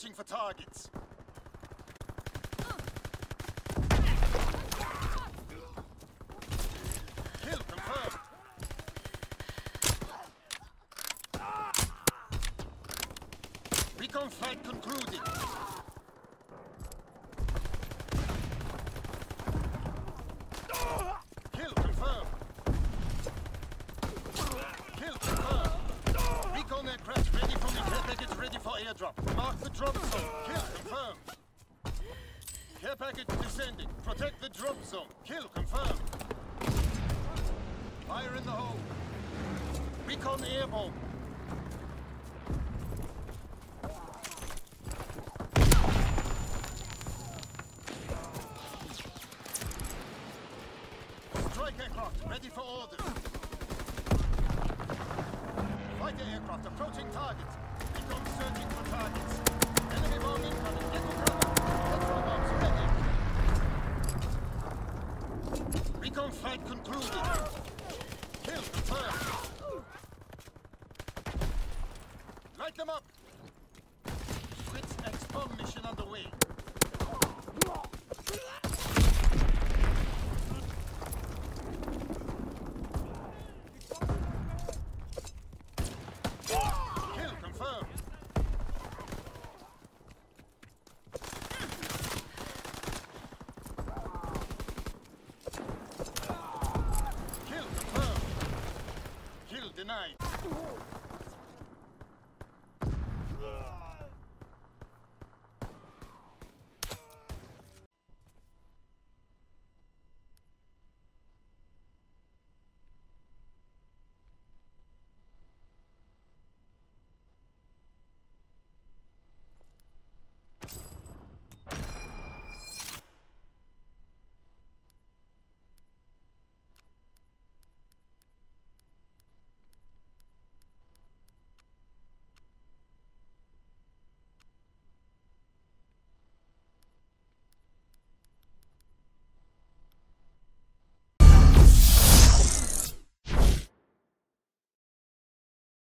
searching for targets. Kill confirmed. Recon flight concluded. Kill confirmed. Kill confirmed. Recon aircraft ready for me. Care package ready for airdrop. Mark the drop zone. Kill confirmed. Care package descending. Protect the drop zone. Kill confirmed. Fire in the hole. Recon airborne. Strike aircraft ready for orders. Fighter aircraft approaching targets. Recon searching for targets. Enemy bomb incoming. Get to cover. Control bombs ready. Recon flight concluded. Kill confirmed. Light them up. Fritz X bomb mission underway.